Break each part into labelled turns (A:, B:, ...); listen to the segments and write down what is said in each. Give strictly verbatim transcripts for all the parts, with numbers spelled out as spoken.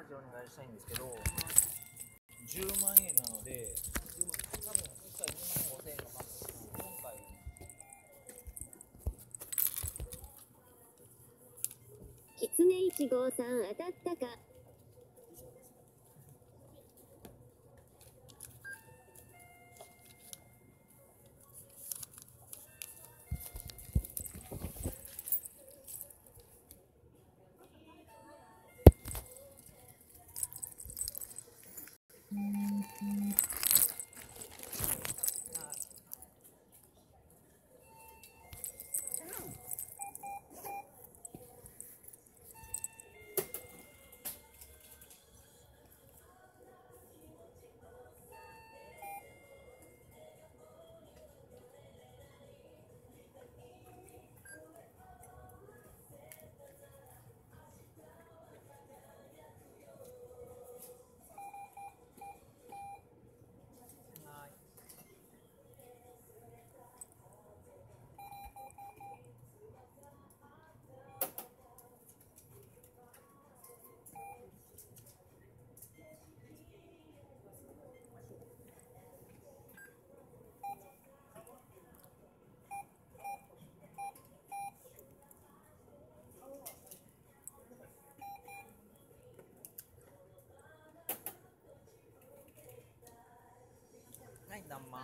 A: ージお願いしたいんですけど、じゅうまんえんなので、多分いっかいにまんごせんえんのマックス、今回
B: きつねいちごうさん当たったか。
A: はい、何万。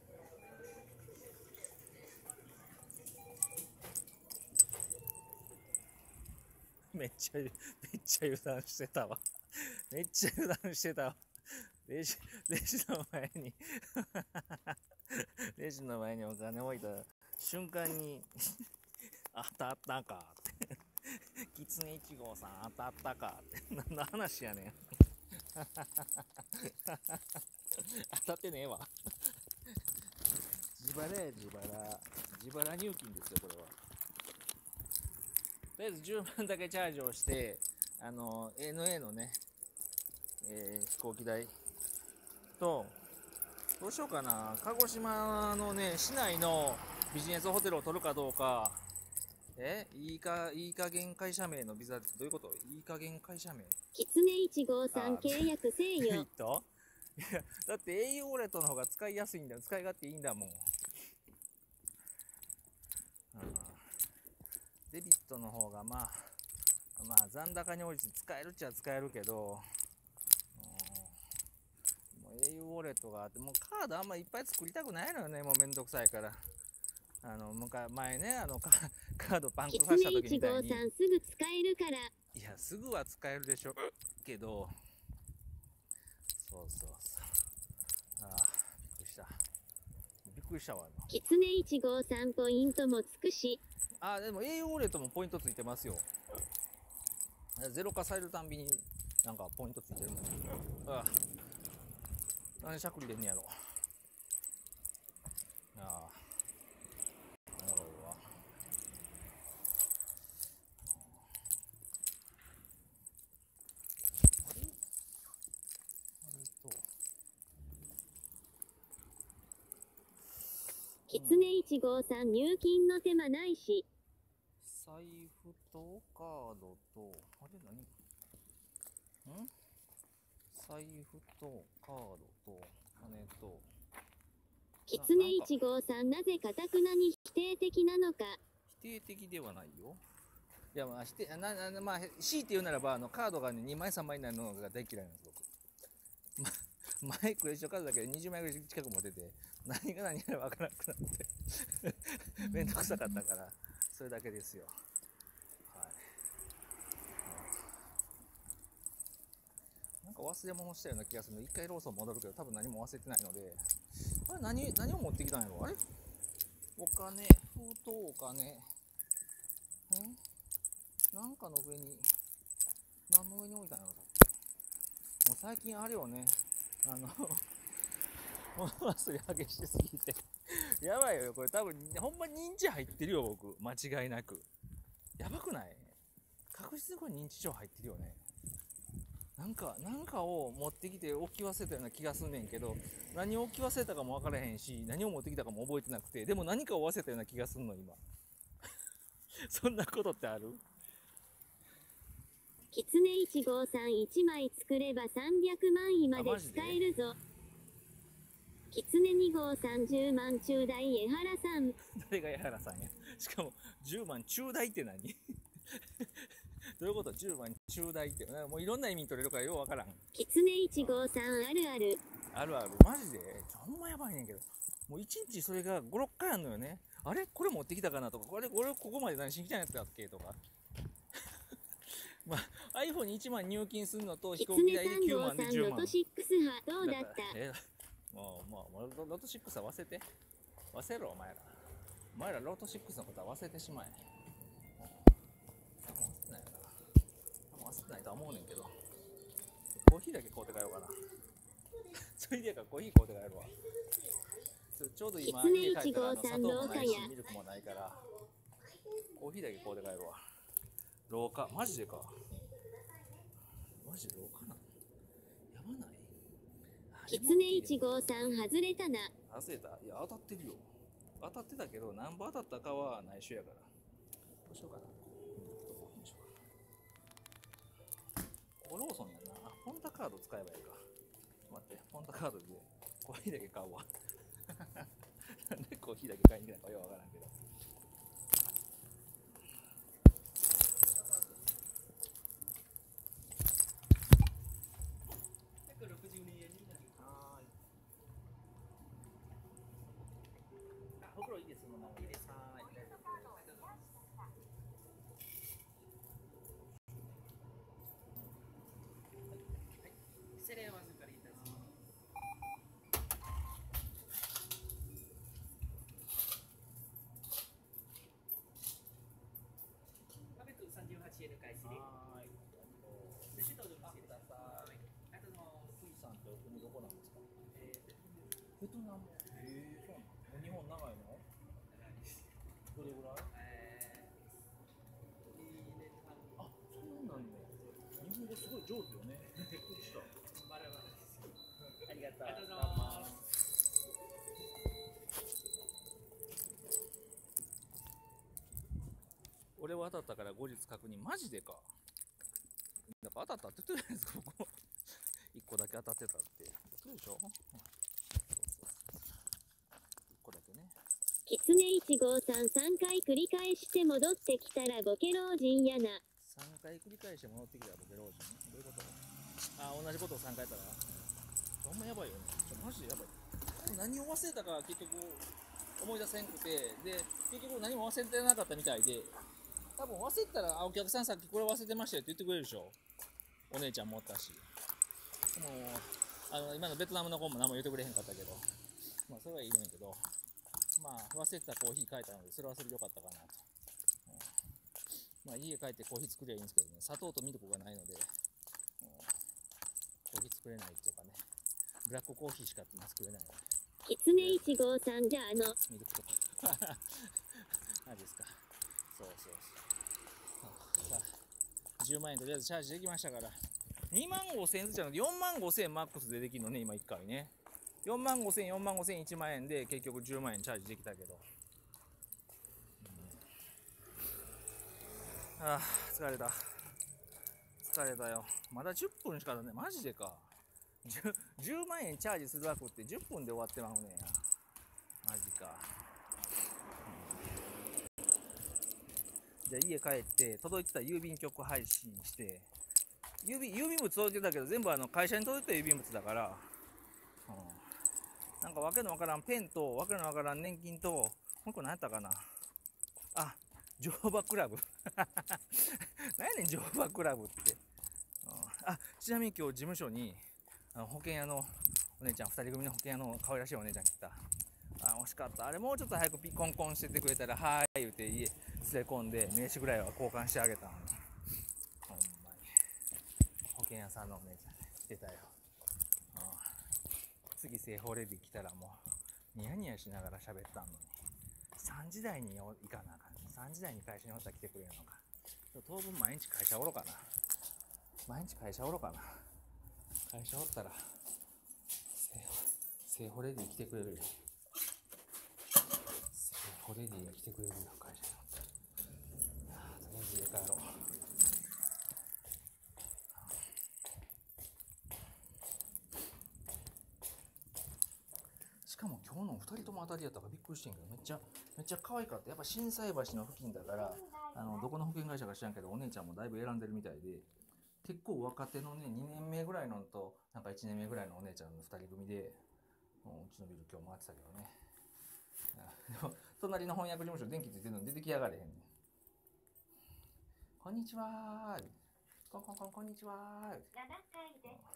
A: めっちゃめっちゃ油断してたわ。めっちゃ油断してたわ。レジレジの前にレジの前にお金置いた瞬間に当たったかってきつねいちごうさん当たったかって何の話やねん当たってねえわ自腹や自腹自腹入金ですよこれは。とりあえずじゅうまんだけチャージをしてあの エヌエー のね、えー、飛行機代とどうしようかな、鹿児島のね市内のビジネスホテルを取るかどうか。えいいかいい加減会社名のビザってどういうこと？いい加減会社名
B: きつねいちごうさん契約せえよ。
A: といやだって エーユー ウォレットの方が使いやすいんだよ、使い勝手いいんだもん。デビットの方がまあまあ残高に応じて使えるっちゃ使えるけど、もう エーユー ウォレットがあってもうカードあんまいっぱい作りたくないのよね、もうめんどくさいから。あの前ねあのカードパンクさせた時みたいに、
B: きつねいちごうさんすぐ使えるから。
A: いやすぐは使えるでしょけど、そうそうそう、ああびっくりしたびっくりしたわ。
B: きつねいちごうさんポイントもつくし。
A: あでも エーユー ウォレットもポイントついてますよ。ゼロ化されるたんびになんかポイントついてるもん。ああ何でしゃくりでんねやろ。ああなるほどわ。あれあれと
B: きつねいちごうさん入金の手間ないし。
A: 財布とカードとあれ何ん財布とカードと金と。
B: きつねいちごうさんなぜかたくなに否定的なのか。
A: 否定的ではないよ。いやまあ否定ななまあ強いて言うならばあのカードがねにまいさんまいになるのが大嫌いなんです僕。ま、前クレジットカードだけでにじゅうまいぐらい近く持ってて何が何やら分からなくなってめんどくさかったからそれだけですよ。はい。なんか忘れ物したような気がするので一回ローソン戻るけど多分何も忘れてないので、あれ何何を持ってきたんやろ。あれお金封筒お金んなんかの上に何の上に置いたんやろ。もう最近あれよねあの物忘れ激しすぎてやばいよこれ。多分ほんま認知入ってるよ僕間違いなく。やばくない？確実にこれ認知症入ってるよね。なんかなんかを持ってきて置き忘れたような気がすんねんけど、何を置き忘れたかも分からへんし何を持ってきたかも覚えてなくて、でも何かを忘れたような気がすんの今そんなことってある？
B: キツネいちごうさんいちまい作ればさんびゃくまんいまで使えるぞ。キツネにごうさんじゅうまん中大江原さん。
A: 誰が江原さんや。しかもじゅうまん中大って何どういうこと？ じゅう 万中大って。もういろんな意味取れるからようわからん。
B: キツネいちごうさんあるある。
A: あるある。マジでほんまやばいねんけど。もういちにちそれがご、ろっかいあるのよね。あれこれ持ってきたかなとか、これ、俺ここまで何しに来たんやつだっけとか。まあ、iPhone にいちまん入金するのと飛
B: キツネ
A: 行機代できゅうまんでじゅうまん。
B: ロトシックス派どうだった？
A: えもう、もう、もうロトシックスは忘れて。忘れろ、お前ら。お前らロトシックスのことは忘れてしまえ。もう忘れないな。もう忘れないとは思うねんけど。コーヒーだけ買うて帰ろうかな。それでやからコーヒー買うて帰るわ。ちょうど今家帰ったらあの砂糖もないしミルクもないからコーヒーだけ買うて帰るわ。廊下マジでか。マジで廊下なのやばない？
B: キツネいちごうさん外れたな。
A: 外れた？いや当たってるよ。当たってたけど何本当たったかは内緒やから。どうしようかな。コーヒーにしようかな。ここローソンやな。ポンタカード使えばいいか。待って、ポンタカードでコーヒーだけ買うわ。なんでコーヒーだけ買いに来たのかよくわからんけど。ほくろいいですそのままいいです。はい。失礼お預かりいたします。さんじゅうはちえんの開始で。はい。で、シートでお待ちください。ありがとうございます。富士山ってお国どこなんですか？えー、ベトナム。えー、そうなの？日本長いの？どれぐらい？えー、にねんはん。あ、そうなんだ。日本語すごい上手よね。びっくりした。まだまだです。ありがとう。ありがとうございます。俺は当たったから後日確認。マジでか。やっぱ当たったって言ってるじゃないですか、ここ。いっこだけ当たってたって。そうでしょ？そうそうそう。いっこだけね。
B: キツネいちごうさんさんかい繰り返して戻ってきたらボケ老人やな。
A: さんかい繰り返して戻ってきたらボケ老人？どういうこと？あ、同じことをさんかいやったらほんまやばいよね。ちょマジでやばい。何を忘れたか結局思い出せんくて、で結局何も忘れてなかったみたいで、多分忘れてたら、あ、お客さんさっきこれ忘れてましたよって言ってくれるでしょ。お姉ちゃんもおったし。でもあの今のベトナムの子も何も言ってくれへんかったけど、まあそれはいいねんけど、まあ忘れてたコーヒー変えたのでそれはそれでよかったかなと。うん、まあ家帰ってコーヒー作りゃいいんですけどね、砂糖とミルクがないので、うん、コーヒー作れないっていうかね、ブラックコーヒーしか今作れないので。
B: キツネいちごうさんじゃあの
A: ミルクとかマジですか。そうそうそう。さあじゅうまんえんとりあえずチャージできましたから、にまんごせんずつじゃなくてよんまんごせんマックスでできるのね、今いっかいね。よんまんごせん、よんまんごせん、いちまんえんで結局じゅうまんえんチャージできたけど、うん、ああ疲れた疲れたよ。まだじゅっぷんしかだね。マジでか。 10, じゅうまんえんチャージする枠ってじゅっぷんで終わってまうねんや。マジか。じゃあ家帰って届いてた郵便局配信して、郵便郵便物届いてたけど全部あの会社に届いた郵便物だから、うん、なんかわけのわからんペンとわけのわからん年金と、もう一個何やったかなあ、乗馬クラブ何やねん乗馬クラブって、うん、あ、ちなみに今日事務所にあの保険屋のお姉ちゃん、ふたり組の保険屋の可愛らしいお姉ちゃん来た。あ、惜しかった。あれもうちょっと早くピコンコンしててくれたら、はーい言うて家連れ込んで名刺ぐらいは交換してあげたのに、ほんまに保険屋さんのお姉ちゃん来てたよ。うん、次製法レディ来たらもうニヤニヤしながら喋ったのに、さんじ台に行かなあかん。さんじ台に会社におったら来てくれるのか。当分毎日会社おろかな。毎日会社おろかな。会社おったら製法レディ来てくれるよ。コレディが来てくれるよ、会社に。とりあえず家帰ろう。 も当たりやったからびっくりしてんけど、めっちゃめっちゃ可愛かった。やっぱ心斎橋の付近だから、あのどこの保険会社か知らんけど、お姉ちゃんもだいぶ選んでるみたいで、結構若手のねにねんめぐらいのとなんかいちねんめぐらいのお姉ちゃんのふたり組で、うちのビル今日回ってたけどね。でも隣の翻訳事務所電気ついてるのに出てきやがれへんねん。こんにちはー。コンコンコンこんにちはー。ななかいで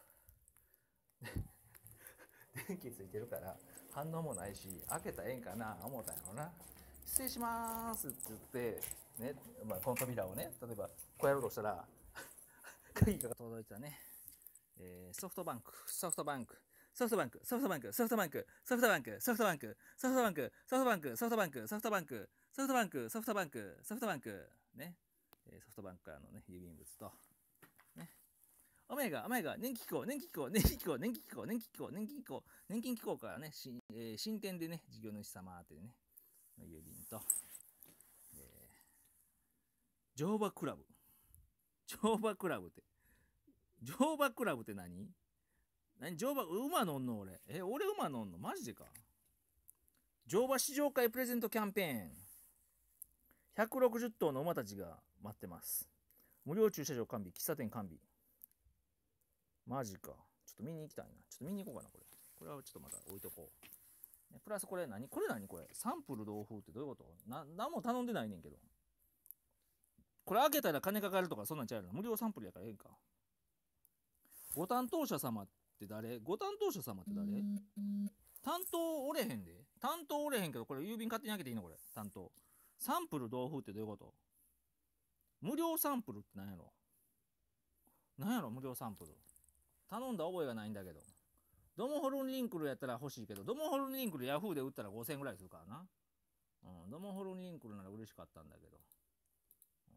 A: 電気ついてるから反応もないし、開けたらええんかな思ったんやろな。失礼しまーすって言ってね、まあ、この扉をね、例えばこうやろうとしたら鍵が届いたね、えー、ソフトバンクソフトバンクソフトバンクソフトバンクソフトバンクソフトバンクソフトバンクソフトバンクソフトバンクソフトバンクソフトバンクソフトバンクソフトバンクソフトバンクね、ソフトバンクからのね郵便物とね、お前が、お前が、年金機構、年金機構、年金機構、年金機構、年金機構、年金機構、年金機構からね、しえー、新店でね、事業主様ってね、の郵便と、えー、乗馬クラブ。乗馬クラブって。乗馬クラブって何？何乗馬、馬乗んの俺。え、俺馬乗んのマジでか？乗馬試乗会プレゼントキャンペーン。ひゃくろくじゅっ頭の馬たちが待ってます。無料駐車場完備、喫茶店完備。マジか。ちょっと見に行きたいな。ちょっと見に行こうかな、これ。これはちょっとまた置いとこう。ね、プラスこれ何これ何これサンプル同封ってどういうことな、何も頼んでないねんけど。これ開けたら金かかるとかそんなんちゃうの？無料サンプルやからええんか。ご担当者様って誰？ご担当者様って誰？担当おれへんで。担当おれへんけど、これ郵便勝手に開けていいのこれ。担当。サンプル同封ってどういうこと？無料サンプルって何やろ？何やろ無料サンプル。頼んだ覚えがないんだけど。ドモホルンリンクルやったら欲しいけど、ドモホルンリンクルヤフーで売ったらごせんえんぐらいするからな。うん、ドモホルンリンクルなら嬉しかったんだけど。うん、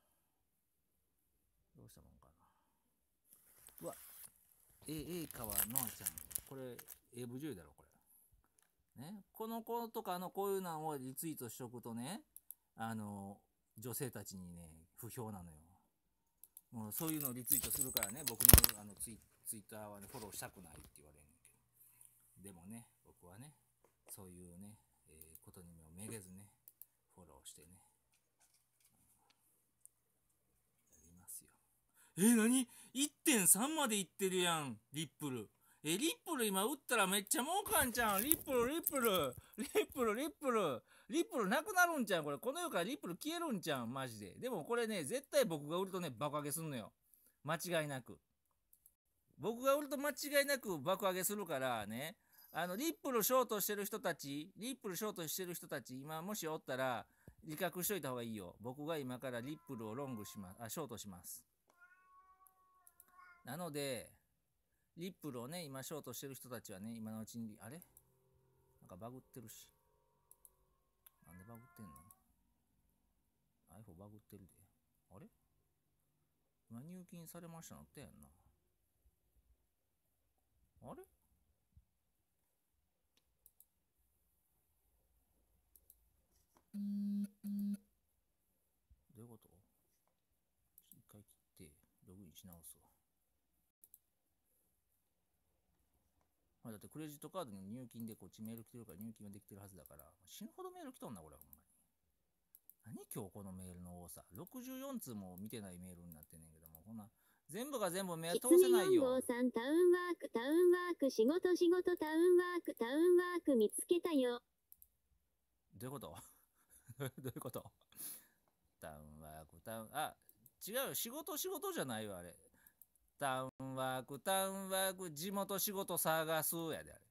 A: どうしたもんかな。うわ、え、え川のあちゃん。これ、エーブイ女優だろ、これ。ね。この子とかのこういうのをリツイートしとくとね、あの、女性たちにね、不評なのよ。もうそういうのをリツイートするからね、僕のあのツイツイッターはね、フォローしたくないって言われるんだけど。でもね、僕はね、そういうね、えー、ことにもめげずね、フォローしてね、やりますよ。えー、何 ?いってんさん までいってるやん、リップル。え、リップル今打ったらめっちゃ儲かんちゃうん。リップル、リップル、リップル、リップル、リップルなくなるんちゃうん。これ、この世からリップル消えるんちゃうん。マジで。でもこれね、絶対僕が売るとね、爆上げすんのよ。間違いなく。僕が売ると間違いなく爆上げするからね、あの、リップルショートしてる人たち、リップルショートしてる人たち、今もしおったら、自覚しといた方がいいよ。僕が今からリップルをロングします、あ、ショートします。なので、リップルをね、今ショートしてる人たちはね、今のうちに、あれなんかバグってるし。なんでバグってんの？ iPhone バグってるで。あれ今入金されましたのってやんな。あれどういうこと？一回切って、ログインし直すわ。まあ、だってクレジットカードに入金でこっちメール来てるから入金はできてるはずだから、死ぬほどメール来とんな、これほんまに。何今日このメールの多さ。ろくじゅうよん通も見てないメールになってんねんけども、こんな、全部が全部目通せないよ。
B: さんタウンワーク、タウンワーク、仕事仕事、タウンワーク、タウンワーク見つけたよ。
A: どういうことどういうことタウンワーク、タウン、あ、違うよ。仕事仕事じゃないよ、あれ。タウンワーク、タウンワーク、地元仕事探すやで、あれ。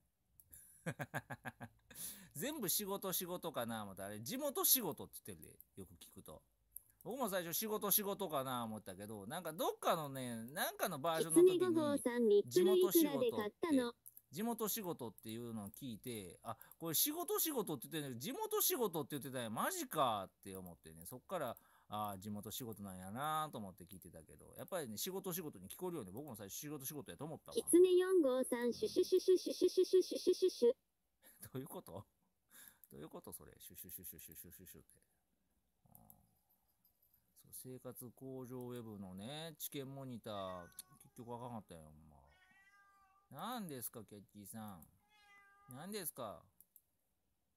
A: 全部仕事仕事かな思ったらあれ地元仕事って言ってるでよく聞くと僕も最初仕事仕事かな思ったけどなんかどっかのねなんかのバージョンの時に地元仕事って地元仕事っていうのを聞いてあこれ仕事仕事って言ってる地元仕事って言ってたよマジかって思ってねそっからあ地元仕事なんやなと思って聞いてたけどやっぱりね仕事仕事に聞こえるように僕も最初仕事仕事やと思ったわ
B: きつねよんごさんシュシュシュシュシュシュシュシュシュシュシュシュ
A: どういうことどういうことそれシュシュシュシュシュシュシュシュってそう生活向上ウェブのね知見モニター結局あかんかったよほんま何ですかキャッキーさん何ですか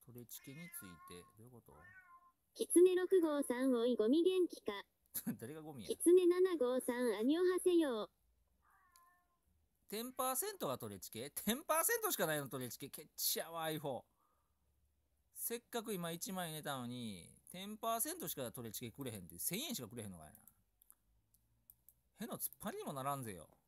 A: 取れチケについて、どういうこと？
B: キツネろく号さんおいゴミ元気か。
A: 誰がゴミや。
B: キツネなな号さんアニョハセヨ。
A: じゅっパーセント がトレチケ ?じゅっパーセント しかないのトレチケ。ケッチやわ、アイフォー。せっかく今いちまん円入れたのに、じゅっパーセント しかトレチケくれへんって、せんえんしかくれへんのかいな。への突っ張りにもならんぜよ。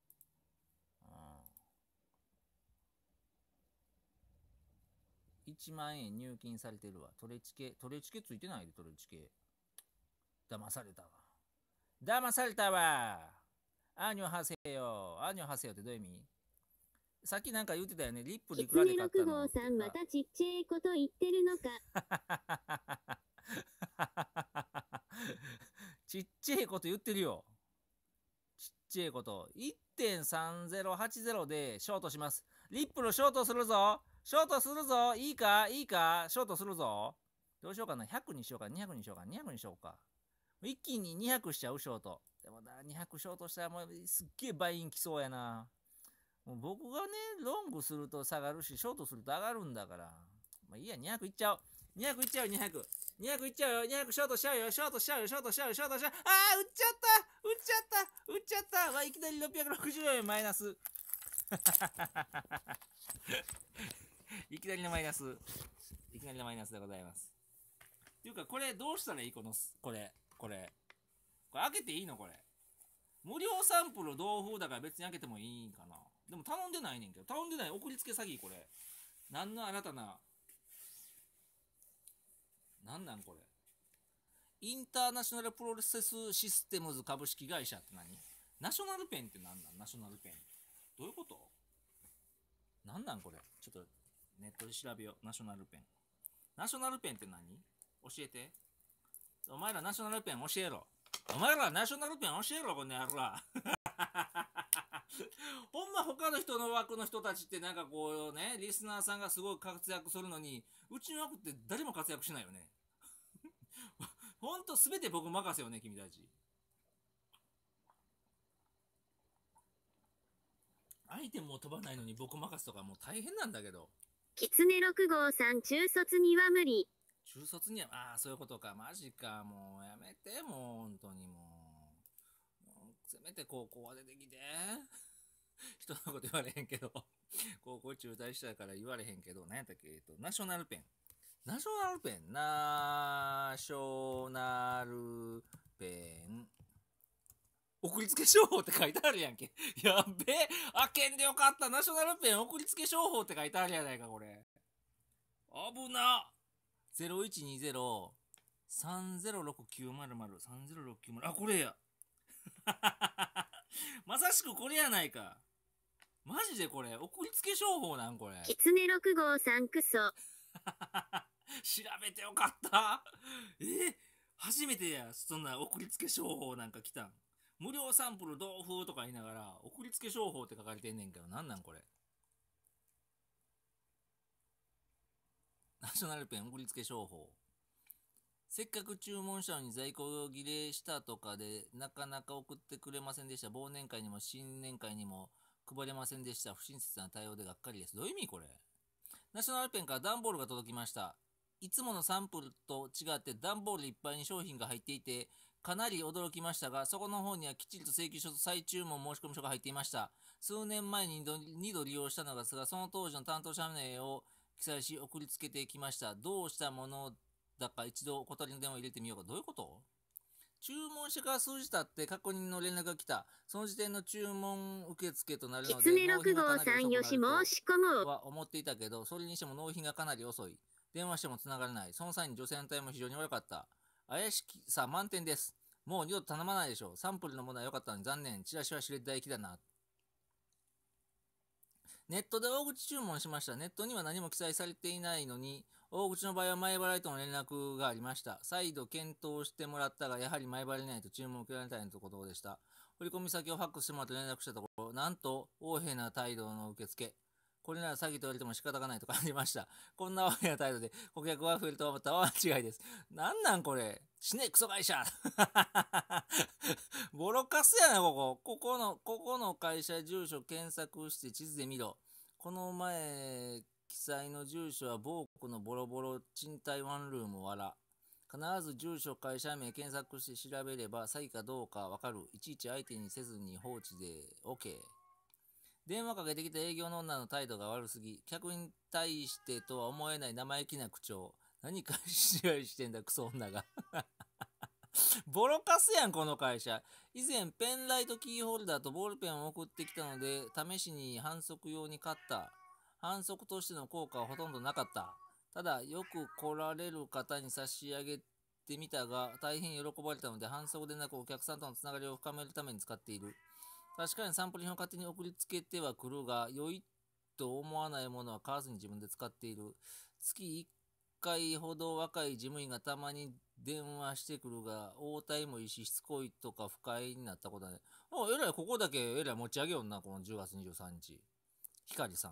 A: いちまん円入金されてるわ。トレチケ、トレチケついてないで、トレチケ。騙されたわ。騙されたわ。アーニョハセヨ。アーニョハセヨってどういう意味？さっきなんか言ってたよね。リップルいくらで買ったの？
B: キツネろく号さんまたちっちゃいこと言ってるのか。
A: ちっちゃいこと言ってるよ。ちっちゃいこと。いってんさんぜろはちぜろ でショートします。リップルショートするぞ。ショートするぞ。いいかいいかショートするぞ。どうしようかな。ひゃくにしようか。にひゃくにしようか。にひゃくにしようか。一気ににひゃくしちゃうショート。でもな、にひゃくショートしたらもうすっげえ倍に来そうやな。もう僕がね、ロングすると下がるし、ショートすると上がるんだから。まあいいや、にひゃくいっちゃう。にひゃくいっちゃうよ、にひゃく。にひゃくいっちゃうよ、にひゃくショートしちゃうよ、ショートしちゃうよ、ショートしちゃうよ、ショートしちゃう。あー、売っちゃった売っちゃった売っちゃったわ、いきなりろっぴゃくろくじゅうえんマイナス。いきなりのマイナス。いきなりのマイナスでございます。っていうか、これどうしたらいい？この、これ、これ。これ開けていいの？これ。無料サンプル同封だから別に開けてもいいんかな。でも頼んでないねんけど。頼んでない送りつけ詐欺これ。なんの新たな。なんなんこれ。インターナショナルプロセスシステムズ株式会社って何？ナショナルペンって何なん？ナショナルペン。どういうこと？なんなんこれ。ちょっとネットで調べよう。ナショナルペン。ナショナルペンって何？教えて。お前らナショナルペン教えろ。お前らナショナルペン教えろ、この野郎。ほんま他の人の枠の人たちってなんかこうね、リスナーさんがすごい活躍するのに、うちの枠って誰も活躍しないよね。ほんと全て僕任せよね、君たち。アイテムも飛ばないのに僕任せとかもう大変なんだけど。
B: キツネろく号さん中卒には無理。
A: 中卒には、ああ、そういうことか。マジか。もうやめて、もう本当にもう。もうせめて高校は出てきて。人のこと言われへんけど。高校中退したから言われへんけど、何やったっけ、えっと、ナショナルペン。ナショナルペン。ナショナルペン。送りつけ商法って書いてあるやんけ。やっべえ。開けんでよかった。ナショナルペン送りつけ商法って書いてあるやないか、これ。危な。ゼロいちにゼロ さんゼロろくきゅうまるまる さんゼロろくきゅうまる。あ、これや。まさしくこれやないか。マジでこれ送りつけ商法なんこれ。
B: キツネろく号さんクソ。
A: 調べてよかった。えー、初めてや。そんな送りつけ商法なんか来たん。無料サンプル同封とか言いながら送りつけ商法って書かれてんねんけど、なんなんこれ。ナショナルペン送りつけ商法。せっかく注文したのに在庫切れしたとかでなかなか送ってくれませんでした。忘年会にも新年会にも配れませんでした。不親切な対応でがっかりです。どういう意味これ？ナショナルペンから段ボールが届きました。いつものサンプルと違って段ボールいっぱいに商品が入っていてかなり驚きましたが、そこの方にはきっちりと請求書と再注文申込書が入っていました。数年前ににど利用したのですが、その当時の担当者名を記載し送りつけてきました。どうしたものだか一度お断りの電話を入れてみようか。どういうこと？注文してから数時経って確認の連絡が来た。その時点の注文受付となるので、
B: キツネろく号さんよし申し込む
A: は思っていたけど、それにしても納品がかなり遅い。電話しても繋がらない。その際に女性の対応も非常に悪かった。怪しさ満点です。もう二度と頼まないでしょう。サンプルのものは良かったのに残念。チラシは知れて唾液だな。ネットで大口注文しました。ネットには何も記載されていないのに、大口の場合は前払いとの連絡がありました。再度検討してもらったが、やはり前払いないと注文を受けられたいということでした。振込先をファックスしてもらって連絡したところ、なんと、横柄な態度の受付。これなら詐欺と言われても仕方がないと感じました。こんな横柄な態度で顧客が増えると思ったら間違いです。なんなんこれ。死ねクソ会社ボロカスやな、ここ。ここの、ここの会社住所検索して地図で見ろ。この前記載の住所は某区のボロボロ賃貸ワンルームわら。必ず住所、会社名検索して調べれば詐欺かどうかわかる。いちいち相手にせずに放置で OK。電話かけてきた営業の女の態度が悪すぎ。客に対してとは思えない生意気な口調。何か試合してんだ、クソ女が。ボロカスやん、この会社。以前、ペンライトキーホルダーとボールペンを送ってきたので、試しに反則用に買った。反則としての効果はほとんどなかった。ただ、よく来られる方に差し上げてみたが、大変喜ばれたので、反則でなくお客さんとのつながりを深めるために使っている。確かにサンプル品を勝手に送りつけてはくるが、良いと思わないものは買わずに自分で使っている。月いっかいほど若い事務員がたまに電話してくるが、応対もいいし、しつこいとか不快になったことはない。おえらい、ここだけえらい持ち上げよんな、このじゅうがつにじゅうさんにち。ひかりさん。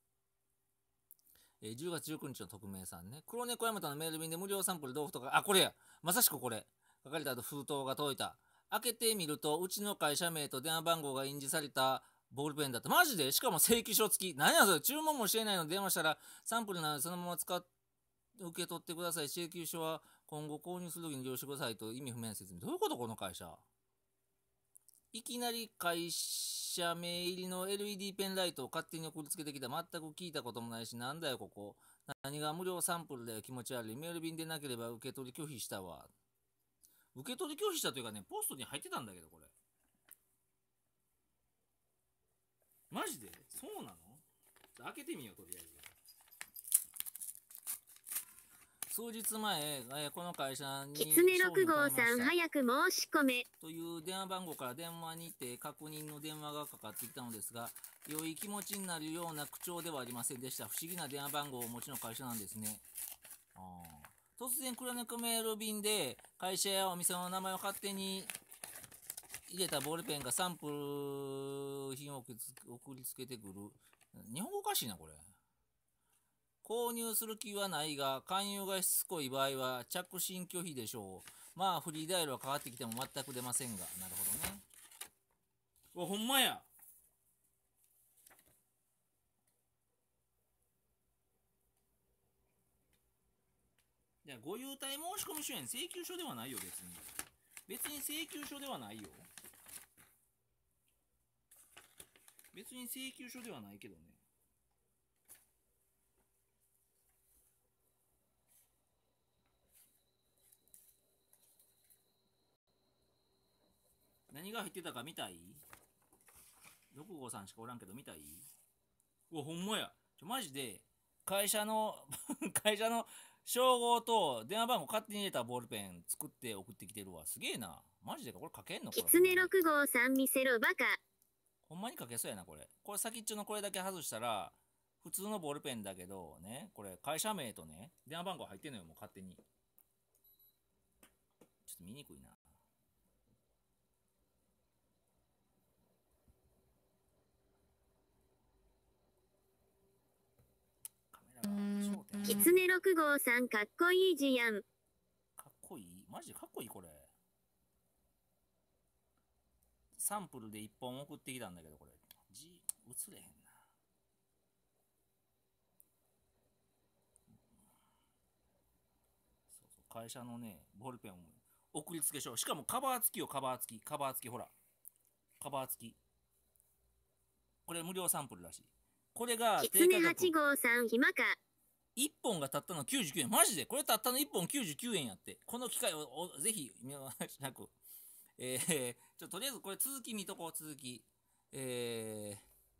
A: えー、じゅうがつじゅうくにちの匿名さんね。黒猫ヤマトのメール便で無料サンプル豆腐とか、あ、これや。まさしくこれ。書かれた後封筒が届いた。開けてみると、うちの会社名と電話番号が印字されたボールペンだった。マジで？しかも請求書付き。何やそれ？注文もしていないので電話したら、サンプルなのでそのまま使って、受け取ってください。請求書は今後購入するときに利用してくださいと意味不明な説明。どういうことこの会社。いきなり会社名入りの エルイーディー ペンライトを勝手に送りつけてきた。全く聞いたこともないし、なんだよここ。何が無料サンプルだよ、気持ち悪い。メール便でなければ受け取り拒否したわ。受け取り拒否したというかね、ポストに入ってたんだけど、これ。マジでそうなの？開けてみよう、とりあえず。数日前、えー、この会社に
B: キツネろくごうさん早く申し込め
A: という電話番号から電話にて確認の電話がかかってきたのですが、良い気持ちになるような口調ではありませんでした。不思議な電話番号をお持ちの会社なんですね。あ突然黒猫メール便で会社やお店の名前を勝手に入れたボールペンがサンプル品を送りつけてくる。日本語おかしいなこれ。購入する気はないが、勧誘がしつこい場合は着信拒否でしょう。まあ、フリーダイヤルは変わってきても全く出ませんが。なるほどね。うわ、ほんまや。いや、ご優待申し込み書やん。請求書ではないよ、別に。別に請求書ではないよ。別に請求書ではないけどね。何が入ってたか見たい？ ろくごうさん しかおらんけど見たい？うわ、ほんまや。ちょ、マジで、会社の、会社の称号と電話番号勝手に入れたボールペン作って送ってきてるわ。すげえな。マジでかこれ書けんの？
B: キツネろくごうさん見せろバカ。
A: ほんまに書けそうやな、これ。これ先っちょのこれだけ外したら、普通のボールペンだけど、ね、これ会社名とね、電話番号入ってんのよ、もう勝手に。ちょっと見にくいな。
B: キツネろくごうさんかっこいいじやん。
A: かっこいい？マジでかっこいいこれ。サンプルでいっぽん送ってきたんだけど、これ。字、映れへんな。そうそう、会社のね、ボールペンを送りつけ書。しかもカバー付きよ、カバー付き。カバー付き、ほら。カバー付き。これ無料サンプルらしい。これが
B: キツネはちごうさん暇か。
A: いっぽんがたったのきゅうじゅうきゅうえん。マジでこれたったのいっぽんきゅうじゅうきゅうえんやって。この機会をぜひ見逃しなく。えー、ちょとりあえずこれ続き見とこう、続き。え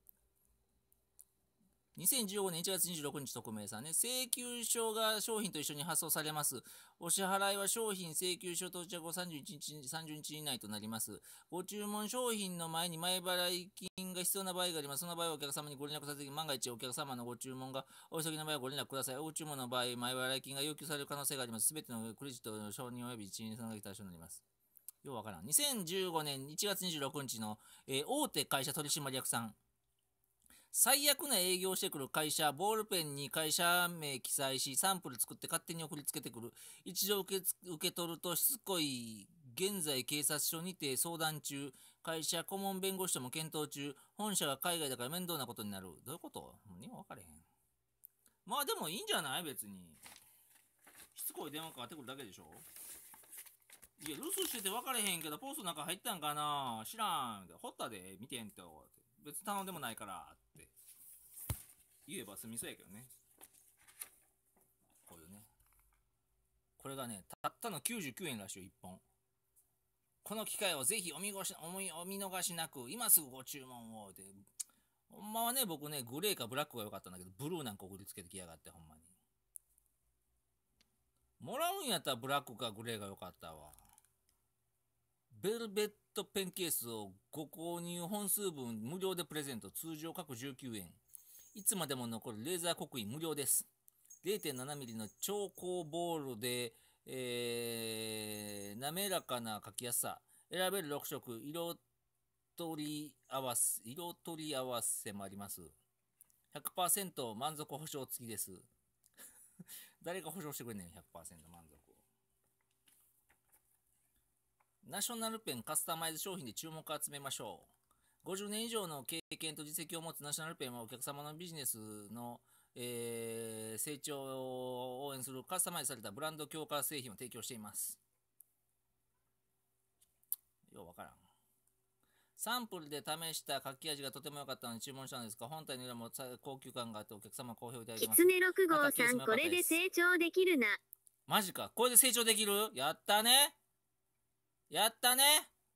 A: ー、にせんじゅうごねんいちがつにじゅうろくにち匿名さんね。請求書が商品と一緒に発送されます。お支払いは商品請求書到着後さんじゅういちにち、さんじゅうにち以内となります。ご注文商品の前に前払い金が必要な場合があります。その場合はお客様にご連絡させて、万が一お客様のご注文がお急ぎの場合はご連絡ください。お注文の場合、前払い金が要求される可能性があります。すべてのクレジットの承認及び一元さんが対象になります。ようわからん。にせんじゅうごねんいちがつにじゅうろくにちの、えー、大手会社取締役さん。最悪な営業をしてくる会社、ボールペンに会社名記載し、サンプル作って勝手に送りつけてくる。一度受け受け取るとしつこい。現在警察署にて相談中。会社顧問弁護士とも検討中。本社が海外だから面倒なことになる。どういうこと？もうね、分かれへん。 まあでもいいんじゃない？別に。しつこい電話かかってくるだけでしょ。いや、留守してて分かれへんけど、ポストなんか入ったんかな知らん。ほったで、見てんと。別に頼んでもないから、って言えば済みそうやけどね。こういうね。これがね、たったのきゅうじゅうきゅうえんらしいよ、いっぽん。この機会をぜひお見ごしお見お見逃しなく、今すぐご注文を。で、ほんまはね、僕ね、グレーかブラックが良かったんだけど、ブルーなんか送りつけてきやがって、ほんまに。もらうんやったらブラックかグレーが良かったわ。ベルベットペンケースをご購入本数分無料でプレゼント。通常各じゅうきゅうえん。いつまでも残るレーザー刻印無料です。れいてんななミリの超高ボールで、えー、滑らかな書きやすさ。選べるろく色、色取り合わせ、色取り合わせもあります。ひゃくパーセント 満足保証付きです。誰が保証してくれんねん、ひゃくパーセント 満足を。ナショナルペンカスタマイズ商品で注目を集めましょう。ごじゅうねん以上の経験と実績を持つナショナルペンはお客様のビジネスの、えー、成長を応援するカスタマイズされたブランド強化製品を提供しています。ようわからん。サンプルで試した書き味がとても良かったので注文したのですが、本体の色も高級感があってお客様好評いただきます。
B: キツネろく号さん、これで成長できるな。
A: マジか。これで成長できる？やったね。やったね。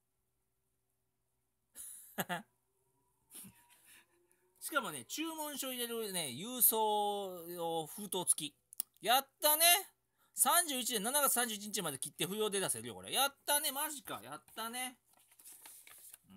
A: しかもね、注文書入れるね、郵送用封筒付き。やったね。さんじゅういちねんしちがつさんじゅういちにちまで切って不要で出せるよ、これ。やったね、マジか。やったね。うん。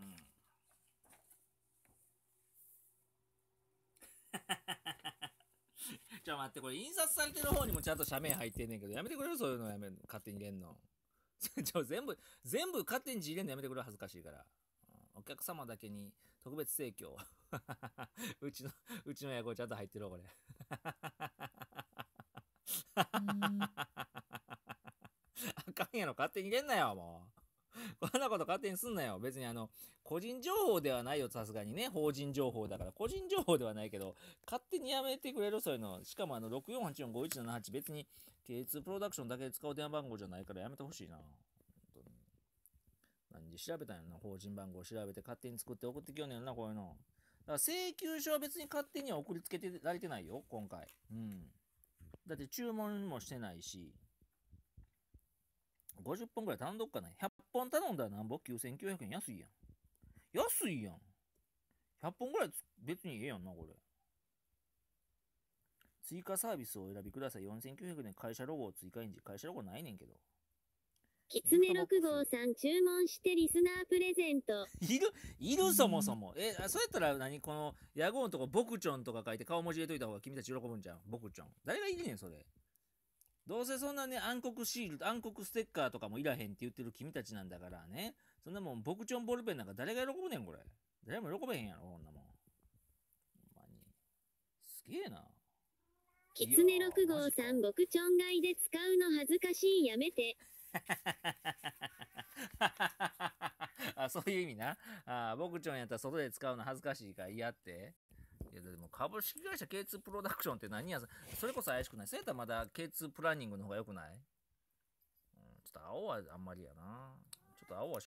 A: ちょ、待って、これ印刷されてる方にもちゃんと社名入ってんねんけど、やめてくれる？そういうのやめるの。勝手に入れんの。ちょ、全部、全部勝手に字入れんのやめてくれる？恥ずかしいから。お客様だけに特別提供。うちの、うちの役をちゃんと入ってるわ、これ。あかんやろ、勝手に入れんなよ、もう。こんなこと勝手にすんなよ。別にあの、個人情報ではないよ、さすがにね。法人情報だから。個人情報ではないけど、勝手にやめてくれる？そういうの。しかもあの、ろくよんはちよんごいちななはち別に ケーツー プロダクションだけで使う電話番号じゃないからやめてほしいな。本当に。何で調べたんやろな。法人番号調べて勝手に作って送ってきよんねんな、こういうの。だから請求書は別に勝手には送りつけてられてないよ、今回。うん。だって注文もしてないし。ごじゅっぽんぐらい頼んどっかな。ひゃっぽん頼んだらなんぼ ?きゅうせんきゅうひゃくえん安いやん。安いやん。ひゃっぽんぐらい別にええやんな、これ。追加サービスをお選びください。よんせんきゅうひゃくえん会社ロゴを追加印字。会社ロゴないねんけど。
B: キツネろく号さん注文してリスナープレゼント。
A: いるいるそもそも。え、そうやったら何この、ヤゴンとかボクチョンとか書いて顔文字入れといた方が君たち喜ぶんじゃん。ボクチョン。誰がいるねん、それ。どうせそんなね、暗黒シール、暗黒ステッカーとかもいらへんって言ってる君たちなんだからね。そんなもん、ボクチョンボールペンなんか誰が喜ぶねん、これ。誰も喜べへんやろ、こんなもん。ほんまに。すげえな。
B: キツネろく号さん、ボクチョン買いで使うの恥ずかしい、やめて。
A: あ、そういう意味な。あ、ボクチョンやったら外で使うの恥ずかしいから嫌って。いやでも株式会社 ケーツー プロダクションって何や？それこそ怪しくない？そうやったらまだ ケーツー プランニングの方が良くない？うん、ちょっと青はあんまりやな。ちょっと青は